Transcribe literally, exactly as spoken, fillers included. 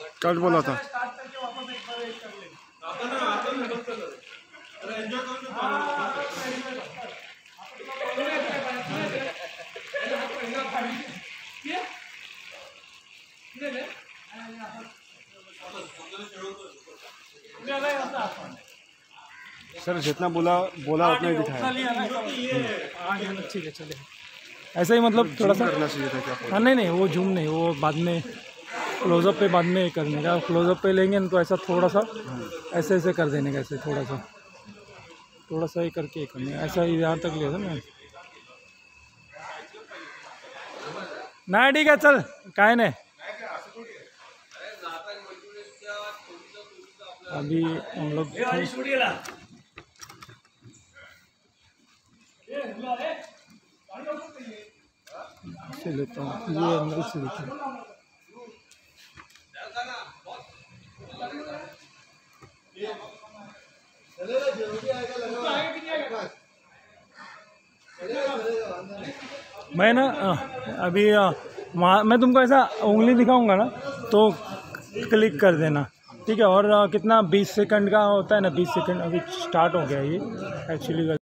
Cut बोला था। Sir जितना बोला बोला उतना ही दिखाया। ठीक है चलिए, ऐसा ही मतलब थोड़ा सा करना चाहिए था क्या? हाँ नहीं नहीं वो जूम नहीं, वो बाद में क्लोजअप पे बाद में करने का। क्लोजअप पे लेंगे ना तो ऐसा थोड़ा सा ऐसे ऐसे कर देने का, ऐसे थोड़ा सा थोड़ा सा ही करके करने का। ऐसा ही यहाँ तक लिया था मैं ना। ठीक है चल काय नहीं। अभी हम लोग से लेता हूँ, ये अंदर से लेता हूँ। मैं ना अभी वहाँ मैं तुमको ऐसा उंगली दिखाऊंगा ना तो क्लिक कर देना, ठीक है। और कितना बीस सेकंड का होता है ना, बीस सेकंड अभी स्टार्ट हो गया ये एक्चुअली।